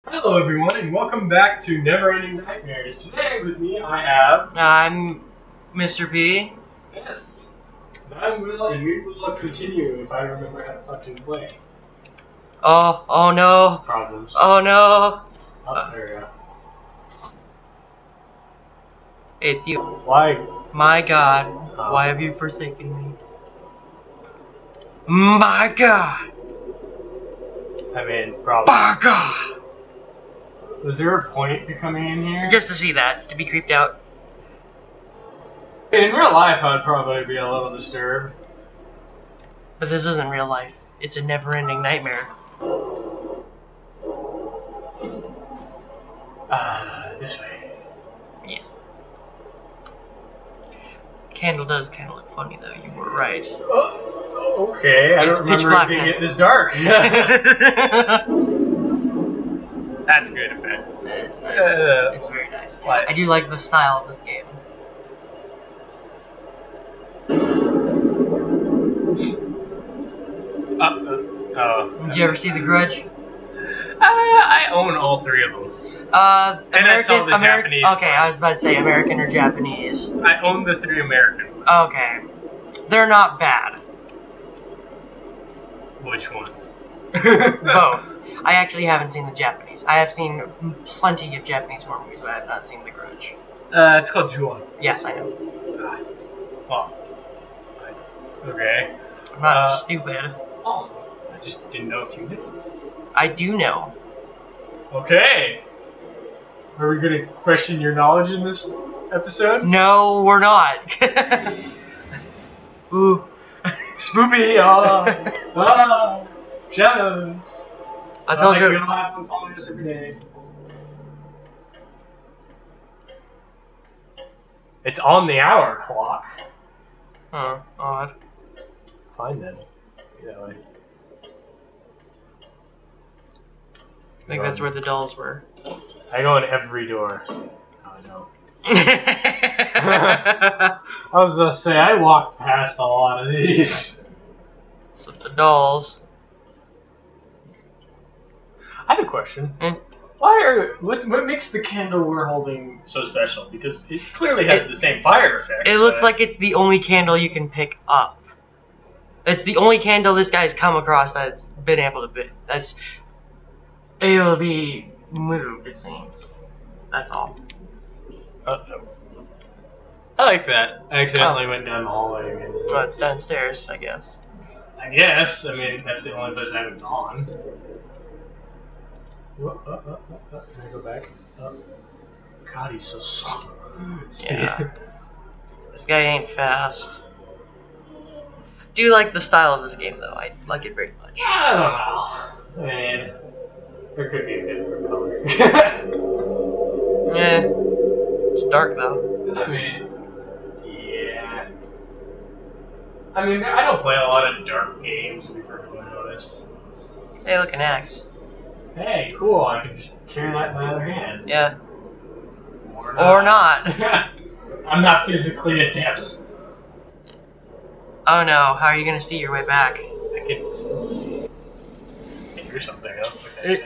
Hello everyone and welcome back to NeverEnding Nightmares. Today with me I have... I'm Mr. B. Yes. And we will continue if I remember how to fucking play. Oh no. Problems. Oh no. Oh, there we go. It's you. Why? My God. Why have you forsaken me? My God. I mean, probably. My God. Was there a point to coming in here? Just to see that, to be creeped out. In real life, I'd probably be a little disturbed. But this isn't real life. It's a never-ending nightmare. This way. Yes. Candle does kind of look funny, though. You were right. Oh, okay. I It's don't pitch remember black it being now. this dark. That's good effect. It's nice. It's very nice. What? I do like the style of this game. Did you ever see The Grudge? I own all three of them. American, And I saw the Japanese Okay, one. I was about to say American or Japanese. I own the three American ones. Okay. They're not bad. Which ones? Both. I actually haven't seen the Japanese. I have seen plenty of Japanese horror movies, but I have not seen The Grudge. It's called Juon. Yes, I know. Well, okay. I'm not stupid. Oh, I just didn't know if you knew. I do know. Okay. Are we gonna question your knowledge in this episode? No, we're not. Ooh. Spoopy! Shadows! I told you. You're gonna have fun following us every day. It's on the hour clock. Huh, odd. Fine then. That way. I think that's where the dolls were. I go in every door. No, I don't. I was gonna say, I walked past a lot of these. So the dolls. I have a question. What makes the candle we're holding so special? Because it clearly has the same fire effect. It looks like it's the only candle you can pick up. It's the only candle this guy's come across that's been able to be. That's able to be moved, it seems. That's all. I like that. I accidentally went down the hallway again. Well, it's downstairs, I guess. I guess. I mean, that's the only place I haven't gone. Can I go back? God, he's so slow. Yeah. This guy ain't fast. Do like the style of this game, though. I like it very much. I don't know. I mean, there could be a bit more color. Yeah. It's dark, though. I mean, yeah. I mean, I don't play a lot of dark games, to be perfectly honest. Hey, look, an axe. Hey, cool, I can just carry that in my other hand. Yeah. Or not. Or not. I'm not physically adept. Oh no, how are you gonna see your way back? I can still see. I hear something else. Okay.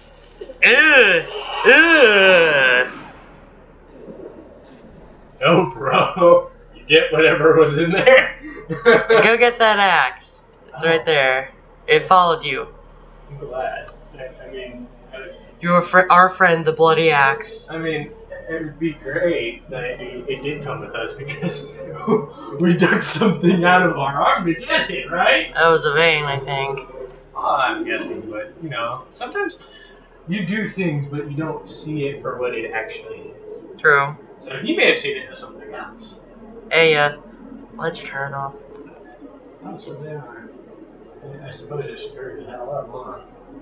No, bro. You get whatever was in there. Go get that axe. It's right there. It followed you. I'm glad. I mean, Our friend, the bloody axe. I mean, it would be great that it did come with us because we dug something out of our arm to get it, right? That was a vein, I think. Oh, I'm guessing, but you know, sometimes you do things, but you don't see it for what it actually is. True. So he may have seen it as something else. Hey, let's turn off. Oh, so they are. I suppose I should hurry the hell up, huh?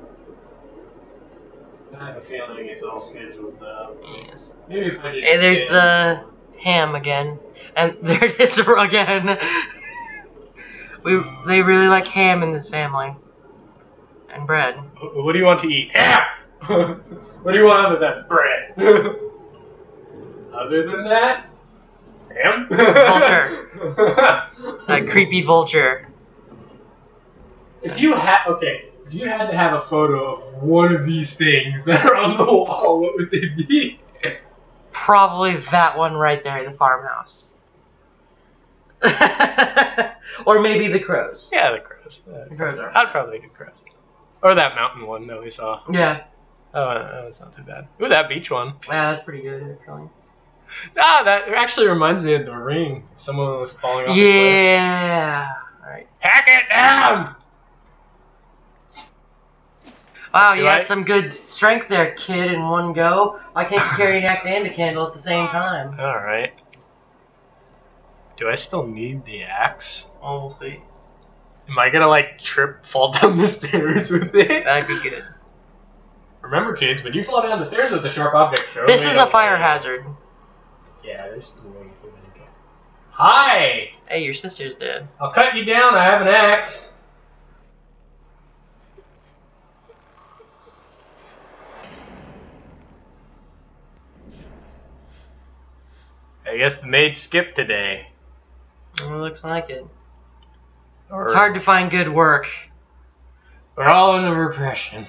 I have a feeling it's all scheduled up. Yes. Maybe if I just. Hey, there's the ham again. And there it is again. They really like ham in this family. And bread. What do you want to eat? What do you want other than bread? Other than that? Ham? Vulture. That creepy vulture. If you had If you had to have a photo of one of these things that are on the wall, what would they be? Probably that one right there, the farmhouse. Or maybe the crows. Yeah, the crows. The crows are. I'd probably do crows. Or that mountain one that we saw. Yeah. Oh, that's not too bad. Ooh, that beach one. Yeah, that's pretty good, actually. Ah, that actually reminds me of The Ring. Someone was falling off the cliff. Yeah. Alright. Hack it down! Wow, you had some good strength there, kid, in one go. Why can't you carry an axe and a candle at the same time? Alright. Do I still need the axe? Oh, we'll see. Am I gonna, like, fall down the stairs with it? That'd be good. Remember, kids, when you fall down the stairs with a sharp object, this is a fire hazard. Yeah, there's way too many kids. Hi! Hey, your sister's dead. I'll cut you down, I have an axe. I guess the maid skipped today. It looks like it. Or it's hard to find good work. We're all under repression.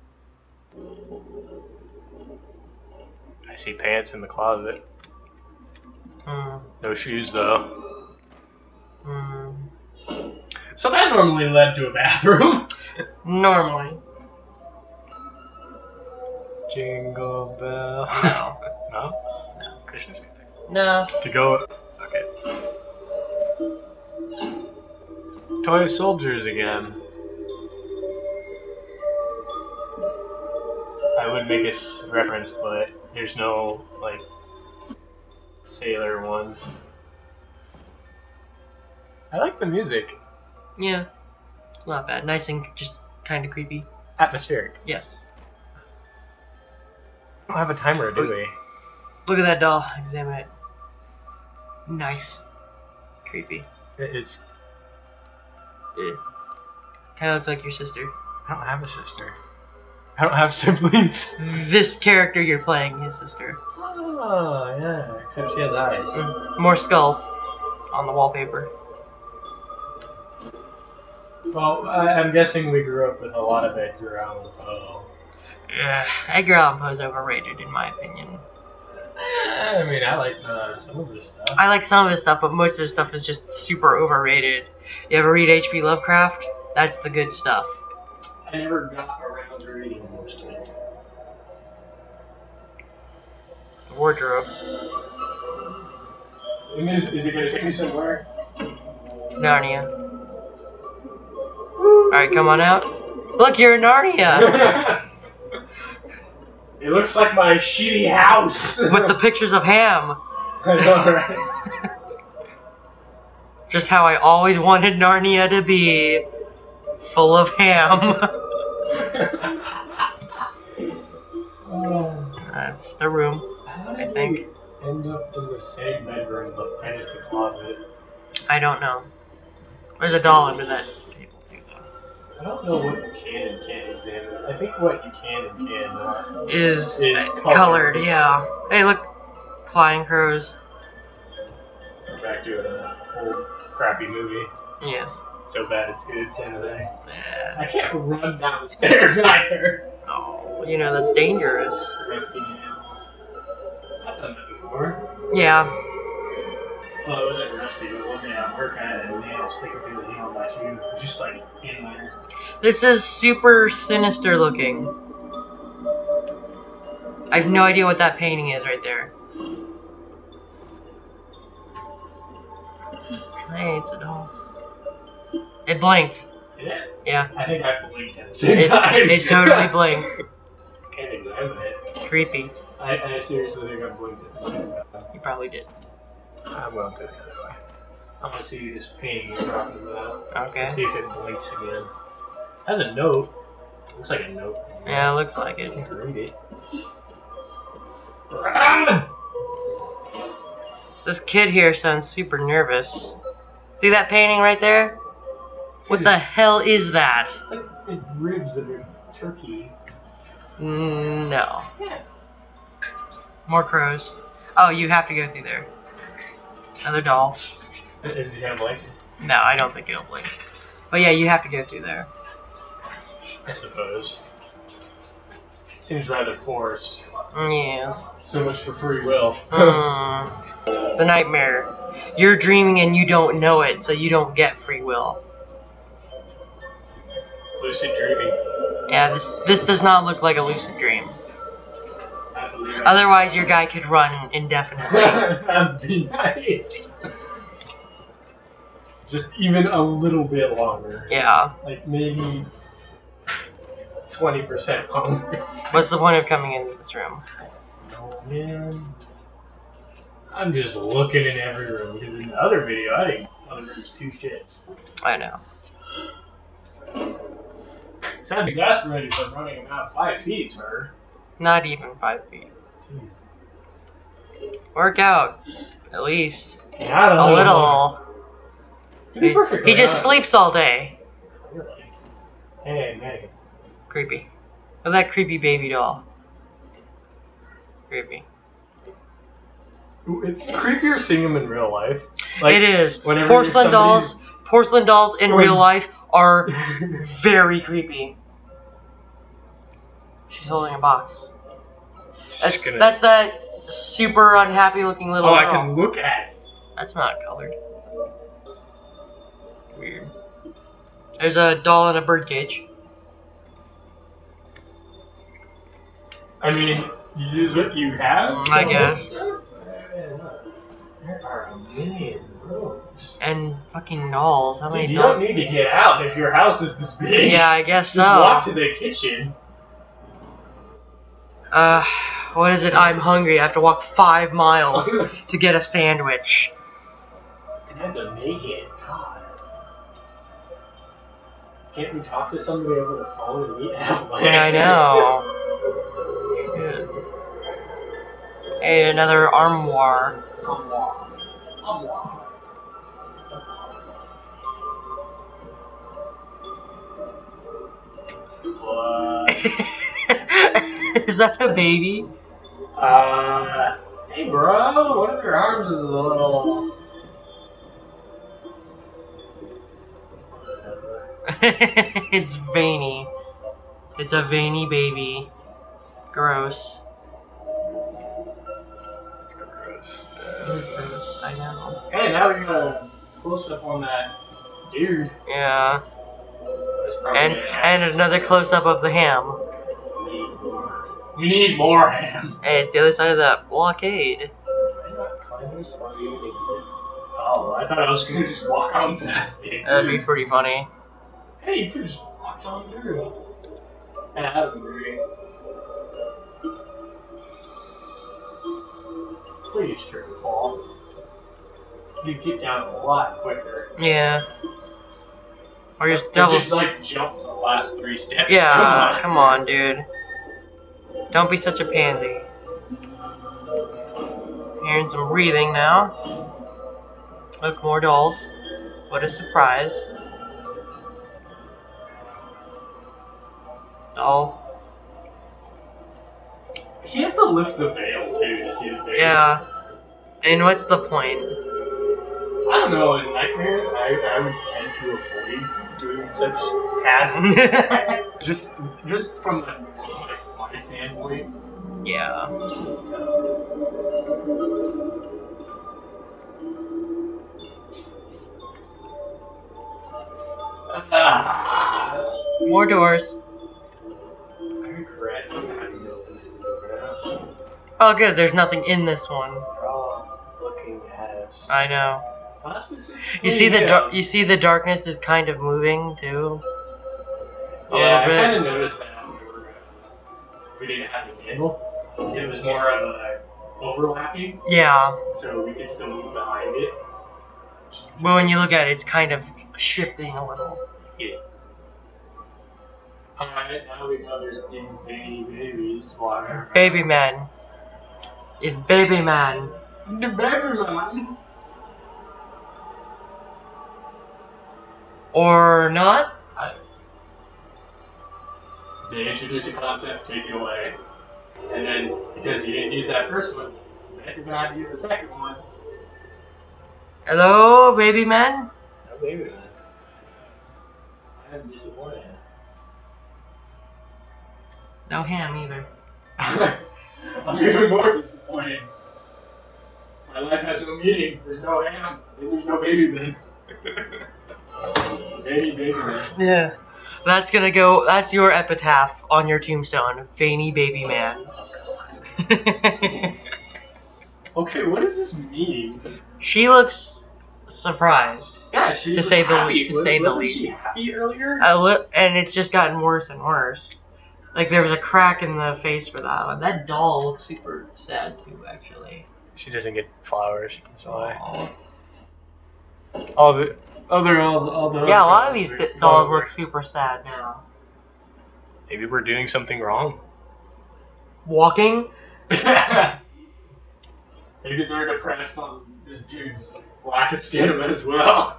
I see pants in the closet. No shoes, though. So that normally led to a bathroom. Normally. Jingle bell. No. No? No. Christmas music. No. To go. Okay. Toy soldiers again. I would make a reference, but there's no, like, sailor ones. I like the music. Yeah. It's not bad. Nice and just kind of creepy. Atmospheric. Yes. We don't have a timer, do we? Look at that doll. Examine it. Nice. Creepy. It's... Kind of looks like your sister. I don't have a sister. I don't have siblings. This character you're playing, his sister. Oh, yeah. Except she has eyes. More skulls on the wallpaper. Well, I'm guessing we grew up with a lot of Edgar Allan Poe. Yeah, Edgar Allan Poe's overrated in my opinion. I mean, I like some of his stuff. I like some of his stuff, but most of his stuff is just super overrated. You ever read H.P. Lovecraft? That's the good stuff. I never got around to reading most of it. The wardrobe. Is it going to take me somewhere? Narnia. Alright, come on out. Look, you're in Narnia! It looks like my shitty house! With the pictures of ham. I know, right? Just how I always wanted Narnia to be. Full of ham. That's just a room, I think. End up in the same bedroom, but minus the closet. I don't know. There's a doll under that table too, though. I don't know what you can and can't examine. I think what you can and cannot is colored, yeah. Hey, look, flying crows. We're back to an old crappy movie. Yes. So bad it's good kind of thing. Yeah. I can't run down the stairs either. Oh, you know that's dangerous. Rusty nail. I've done that before. Yeah. Well, it wasn't rusty, but one day at work I had a nail sticking through the heel of my shoe. It was just like in there. This is super sinister looking. I have no idea what that painting is right there. Hey, it's a doll. It blinked. Yeah. Yeah. I think I blinked at the same time. It totally blinked. Can't examine it. Creepy. I seriously think I blinked at the same time. You probably did. I'm going to go the other way. I want to see this painting you're talking about. Okay. See if it blinks again. It has a note. Looks like a note. Yeah, it looks like it. I can read it. Run! This kid here sounds super nervous. See that painting right there? What the hell is that? It's like the ribs of a turkey. No. Yeah. More crows. Oh, you have to go through there. Another doll. Is it gonna blink? No, I don't think it'll blink. But yeah, you have to go through there. I suppose. Seems rather forced. Yes. So much for free will. It's a nightmare. You're dreaming and you don't know it, so you don't get free will. Lucid dreaming. Yeah, this does not look like a lucid dream. I believe it. Otherwise, your guy could run indefinitely. That'd be nice. Just even a little bit longer. Yeah. Like maybe 20% longer. What's the point of coming into this room? Oh man. I'm just looking in every room because in the other video I didn't there's 2 shits. I know. It's kind of exasperated from running about 5 feet, sir. Not even 5 feet. Work out, at least. Not A little. To be perfectly He just honest. sleeps all day. Really? Hey, Megan. Creepy. Look at that creepy baby doll. Creepy. It's creepier seeing them in real life. It is. whenever Porcelain somebody's- dolls in real life are very creepy. She's holding a box. That's that super unhappy looking little Oh, girl. I can look at it. That's not colored. Weird. There's a doll in a birdcage. I mean, you use what you have. I guess. There are a million rooms. And fucking dolls. How many Dude, you dolls? don't need to get out if your house is this big. Yeah, I guess Just so. walk to the kitchen. What is it? I'm hungry. I have to walk 5 miles to get a sandwich. And I have to make it. God. Can't we talk to somebody over the phone and eat halfway? Yeah, I know. Shit. Hey, another armoire. What? Is that a baby? Hey bro, one of your arms is a little... It's veiny. It's a veiny baby. Gross. It's gross. It is gross, I know. Hey, now we got a close-up on that dude. Yeah. That's probably And an ass. another close up of the ham. We need more ham. Hey, it's the other side of that blockade. Can I not climb this or you exit? Oh, I thought I was gonna just walk on past it. That'd be pretty funny. Hey, you could just walked on through. Yeah, that would be great. Please turn fall. You'd get down a lot quicker. Yeah. Or just Or double. just like jump the last 3 steps. Yeah, come on, dude. Don't be such a pansy. Hearing some breathing now. Look, more dolls. What a surprise. Doll. He has to lift the veil too to see the face. Yeah. And what's the point? I don't know, in nightmares, I would tend to avoid doing such tasks. just from my standpoint. Yeah. More doors. I regret having opened the door now. Oh, good. There's nothing in this one. We're all looking at us. I know. Not specifically You see the him. you see the darkness is kind of moving too. A Yeah, I little kind bit. of noticed that when we didn't have a candle. It was more of a overlapping, Yeah. so we could still move behind it. But when you look at it, it's kind of shifting a little. Yeah. Alright, now we know there's big veiny babies walking around. Baby man. Is baby man. The baby man. Or not? They introduce a concept, take it away. And then, because you didn't use that first one, you're gonna have to use the second one. Hello, baby man? No baby man. I am disappointed. No ham either. I'm even more disappointed. My life has no meaning. There's no ham. And there's no baby man. Baby man. Yeah. That's gonna go. That's your epitaph on your tombstone. Veiny baby man. Okay, what does this mean? She looks surprised. Yeah, she To was say the happy. least. To say the Wasn't least. she happy earlier? And it's just gotten worse and worse. Like there was a crack in the face for that one. That doll looks super sad too, actually. She doesn't get flowers. That's why. Aw. All the Yeah, a lot of these dolls look super sad now. Maybe we're doing something wrong. Walking? Maybe they're depressed on this dude's lack of stamina as well.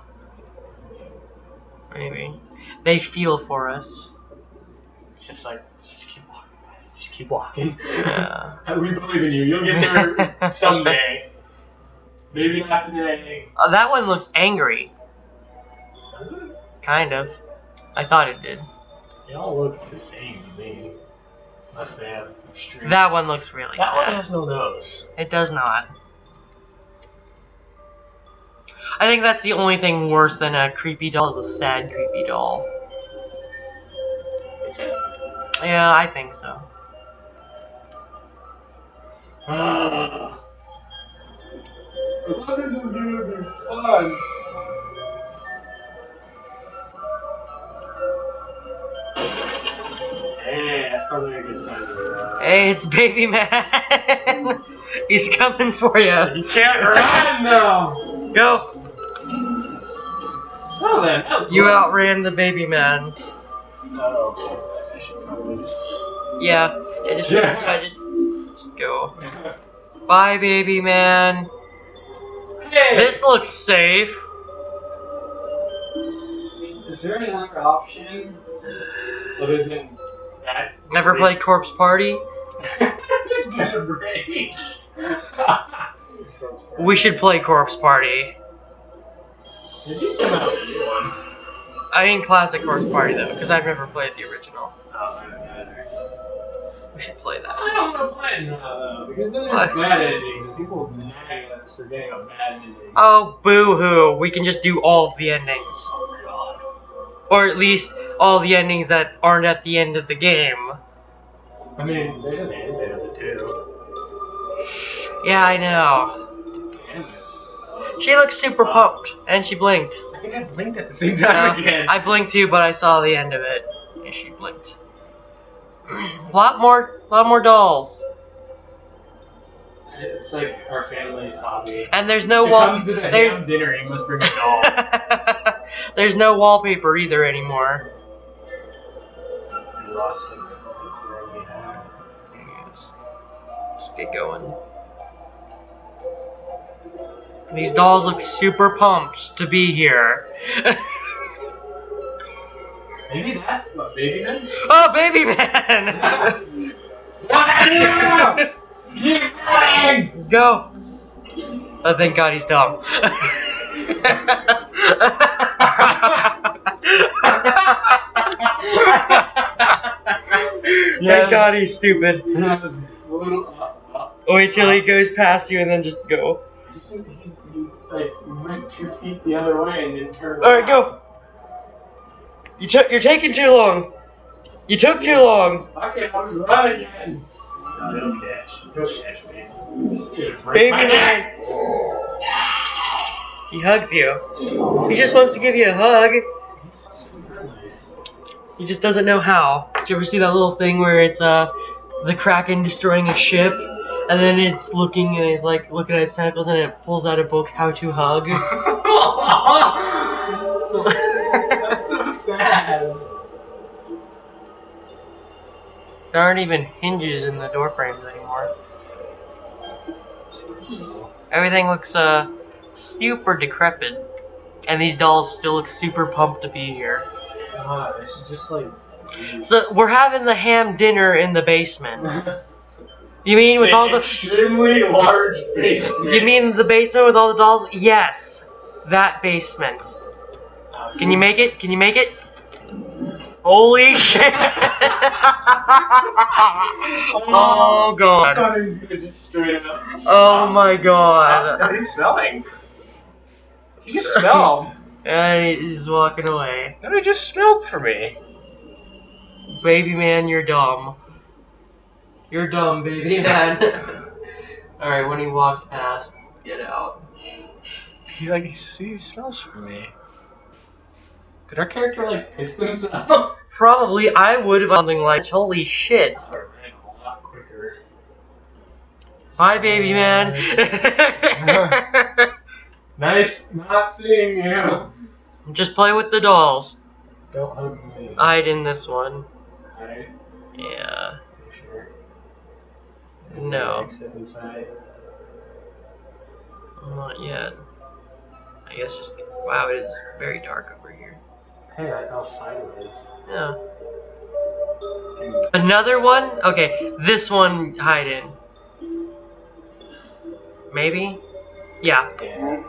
Maybe. They feel for us. It's just like, just keep walking, guys. Just keep walking. Yeah. We believe in you. You'll get there someday. Maybe not today. That one looks angry. Does it? Kind of. I thought it did. They all look the same to me. Unless they have extreme. That one looks really That one sad. has no nose. It does not. I think that's the only thing worse than a creepy doll is a sad creepy doll. Is it? Yeah, I think so. I thought this was gonna be fun. Hey, that's probably a good sign of it. Hey, it's Baby Man! He's coming for you. You can't run though. Go! Oh then, that was You close. outran the Baby Man. Oh, I should probably just. Yeah, just go. Bye, Baby Man. Hey! This looks safe. Is there another option other than that? Never played Corpse Party? It's gonna break. We should play Corpse Party. Did you come out with a new one? I mean classic Corpse Party though, because I've never played the original. Oh, I don't know. We should play that. I don't want to play it now though, because then there's What? bad endings and people nag at us for getting a bad ending. Oh, boo-hoo. We can just do all of the endings. Oh god. Or at least all the endings that aren't at the end of the game. I mean, there's an anime of it too. Yeah, I know. Animes. She looks super pumped, and she blinked. I think I blinked at the same time again. I blinked too, but I saw the end of it. Yeah, she blinked. lot more dolls. It's like our family's hobby. And there's no To wall. come to the ham dinner, you must bring a doll. There's no wallpaper either anymore. We lost the decor we had. Yes. Just get going. These dolls look super pumped to be here. Maybe that's what Baby Man? Oh, Baby Man! Keep running! Go! Oh, thank God he's dumb. Thank God he's stupid. Yes. Little, Wait till he goes past you and then just go. It's like we went 2 feet the other way and then turned. Alright, go! You're taking too long. You took too long. Okay, I was right again. No cash. No cash, man. Baby Man. He hugs you. He just wants to give you a hug. He just doesn't know how. Did you ever see that little thing where it's the Kraken destroying a ship, and then it's looking and it's like looking at its tentacles and it pulls out a book, How to Hug? That's so sad. There aren't even hinges in the door frames anymore. Everything looks super decrepit, and these dolls still look super pumped to be here. God, they should just like. So we're having the ham dinner in the basement. You mean with all the extremely large basement? You mean the basement with all the dolls? Yes, that basement. Can you make it? Can you make it? Holy shit! Oh I god. thought he was gonna just straight up. Oh my god. No, he's smelling. He just smelled. And he's walking away. And it just smelled for me. Baby man, you're dumb. You're dumb, baby man. Alright, when he walks past, get out. He smells for me. Did our character like piss themselves? Probably I would have something like, holy shit. I ran a lot quicker. Bye, baby man. Nice not seeing you. Just play with the dolls. Don't hug me. Hide in this one. Alright, Yeah. sure. No. Exit inside. Not yet. I guess just. Wow, it is very dark over here. Hey, I fell sideways. Yeah. Another one? Okay, this one hide in. Maybe? Yeah. Yeah.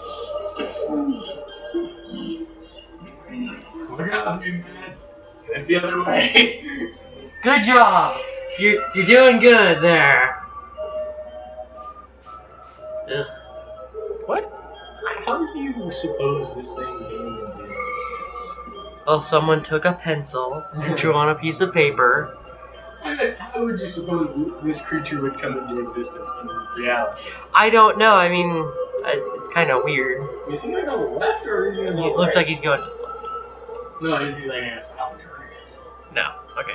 Look out, you man. Get the other way. Good job! You're doing good there. Ugh. What? How do you suppose this thing came into existence? Well, someone took a pencil and drew on a piece of paper. How would you suppose this creature would come into existence in reality? I don't know, I mean, it's kind of weird. Is he gonna go left or is he gonna go It looks right? like he's going. No, is he like gonna stop turn? No, okay.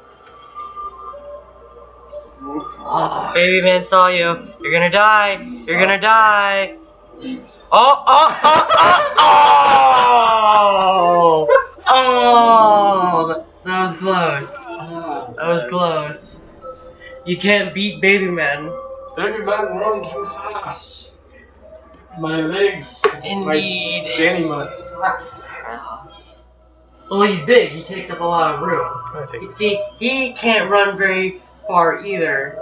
Oh, Baby man saw you. You're gonna die. You're gonna die. Oh, oh, oh, oh, oh! Oh! That was close. That was close. You can't beat baby men. Baby man run too fast. My legs. Indeed. My skinny sucks. Well, he's big. He takes up a lot of room. See, he can't run very far either.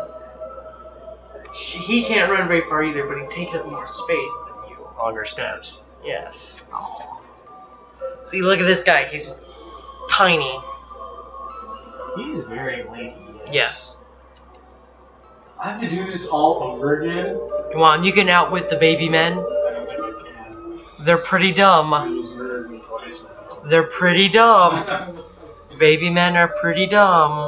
He can't run very far either, but he takes up more space than you. Longer steps. Yes. See, look at this guy. He's tiny. He is very lanky. Yes. I have to do this all over again. Come on, you can outwit the baby men. I don't think I can. They're pretty dumb. He's murdered me twice now. They're pretty dumb. Baby men are pretty dumb.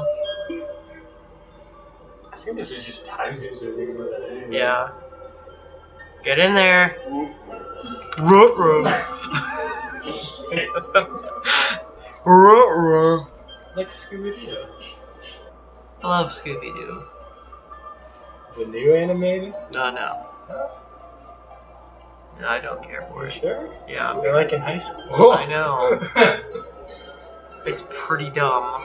I think this is just time consuming more than anything. Yeah. Get in there. Ruh-roh. Ruh-roh. Like Scooby-Doo. I love Scooby-Doo. The new animated? No. No, I don't care for You it. sure? Yeah, They're like in high school. I know. It's pretty dumb.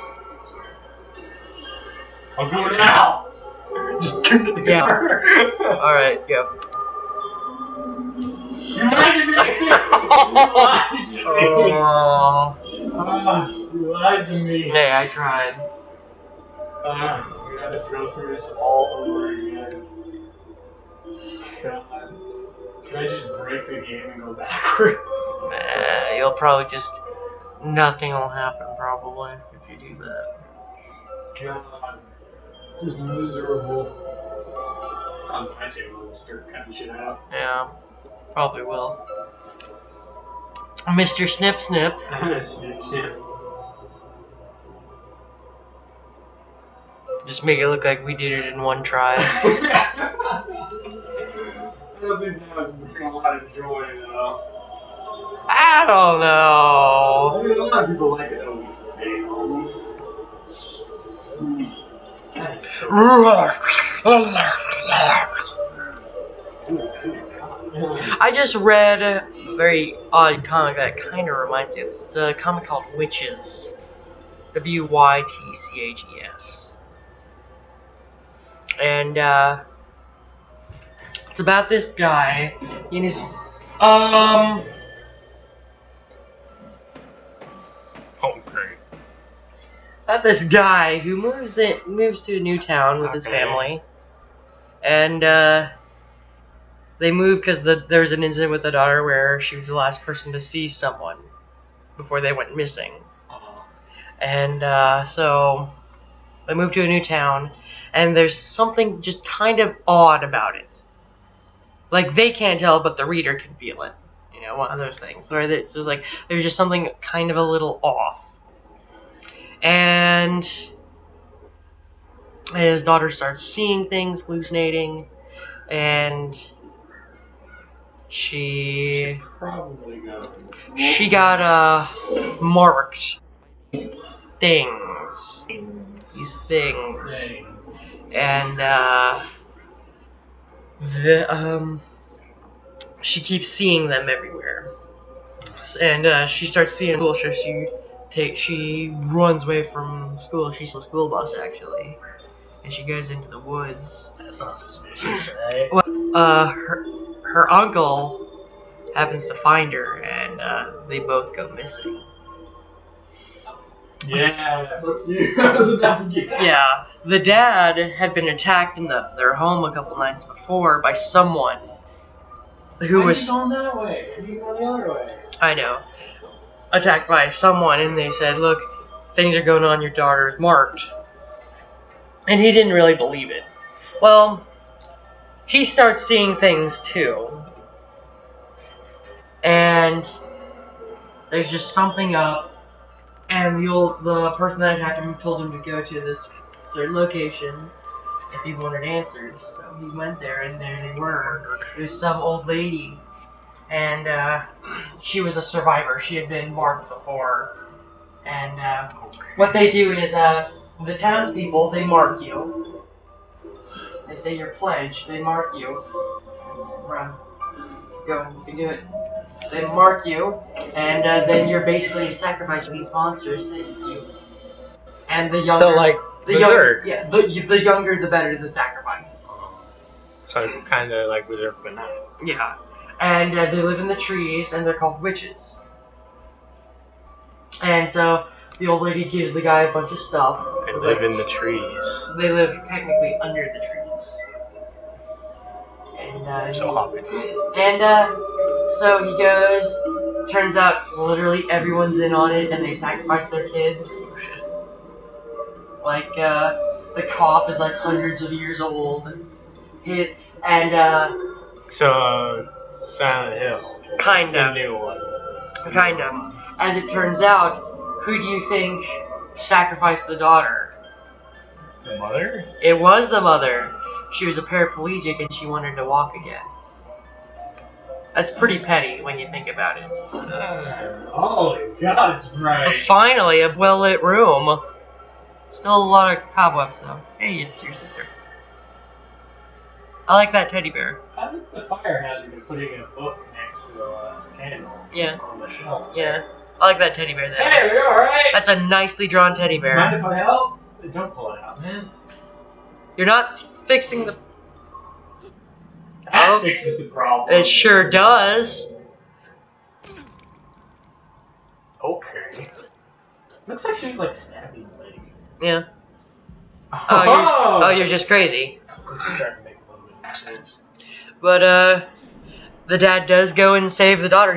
I'll go now! Just kick it. Yeah. Alright, go. You lied to me! You lied to me! Oh. You lied to me. Hey, I tried. We gotta go through this all over again. God. Should I just break the game and go backwards? Nah, you'll probably just... Nothing will happen, probably, if you do that. God. This is miserable. It's on my channel, we'll start cutting shit out. Yeah, probably will. Mr. Snip Snip. Shit. Just make it look like we did it in one try. I don't think that would bring a lot of joy, though. I don't know. I mean, a lot of people like it when we fail. That's so I just read a very odd comic that kind of reminds me of it. It's a comic called Witches. Wytches. And, it's about this guy in his, Oh, great. about this guy who moves to a new town with his family. And, they moved because there's an incident with the daughter where she was the last person to see someone before they went missing. And so they move to a new town, and there's something just kind of odd about it. Like, they can't tell, but the reader can feel it. You know, one of those things where it's just like there's just something kind of a little off. And his daughter starts seeing things, hallucinating, and she Probably go. got marked. These things. And she keeps seeing them everywhere. And she starts seeing school, so she runs away from school. She's the school bus, actually. And she goes into the woods. That's not suspicious, right? Well, her uncle happens to find her, and they both go missing. Yeah, fuck you. I was about to get that. Yeah, the dad had been attacked in their home a couple nights before by someone who Why was. is he going that way? Why are you going the other way? I know. Attacked by someone, and they said, look, things are going on, your daughter is marked. And he didn't really believe it. Well, he starts seeing things too. And there's just something up, and the person that attacked him told him to go to this certain location if he wanted answers. So he went there, and there they were. There's some old lady. And she was a survivor. She had been marked before. And what they do is, the townspeople, they mark you. They say you're pledged. They mark you. Run. Go. You can do it. They mark you, and then you're basically a sacrifice for these monsters to eat you. And the younger, So, like, the Berserk. yeah, the younger, the better the sacrifice. So kind of like Berserk, but not. Yeah. And they live in the trees, and they're called witches. And so the old lady gives the guy a bunch of stuff. They live in the trees. They live technically under the trees. And So hobbits. And so he goes. Turns out literally everyone's in on it, and they sacrifice their kids. Like the cop is like hundreds of years old. So Silent Hill. Kind The of. new one. Kind of. As it turns out, who do you think sacrificed the daughter? The mother? It was the mother. She was a paraplegic and she wanted to walk again. That's pretty petty when you think about it. Holy God, it's bright. Finally, a well-lit room. Still a lot of cobwebs, though. Hey, it's your sister. I like that teddy bear. I think the fire hazard of putting a book next to a candle Yeah. on the shelf. Yeah. I like that teddy bear there. Hey, are you alright? That's a nicely drawn teddy bear. Mind if I help? Don't pull it out, man. You're not fixing the... That Oh. fixes the problem. It sure does. Okay. Looks like she was like stabbing the lady. Yeah. Oh, Oh, you're just crazy. This is starting to make a little bit more sense. But, the dad does go and save the daughter.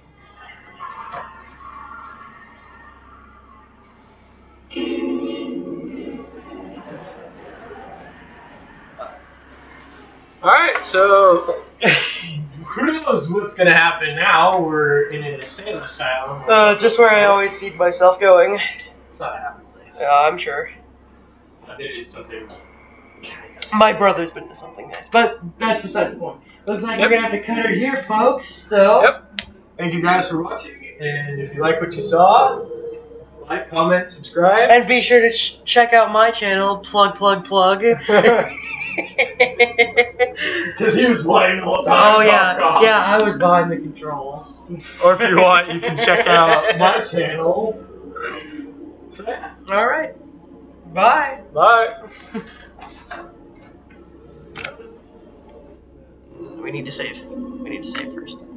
Alright, so who knows what's gonna happen now? We're in an insane asylum. Just where I always see myself going. It's not a happy place. Yeah, I'm sure. It's something. My brother's been to something nice, but that's beside the point. Looks like we're gonna have to cut it here, folks. So, Yep. Thank you guys for watching, and if you like what you saw, like, comment, subscribe. and be sure to check out my channel. Plug. Because he was playing the whole time. Oh yeah, I was behind the controls. Or if you want, you can check out my channel. So yeah. All right, bye. Bye. We need to save. We need to save first.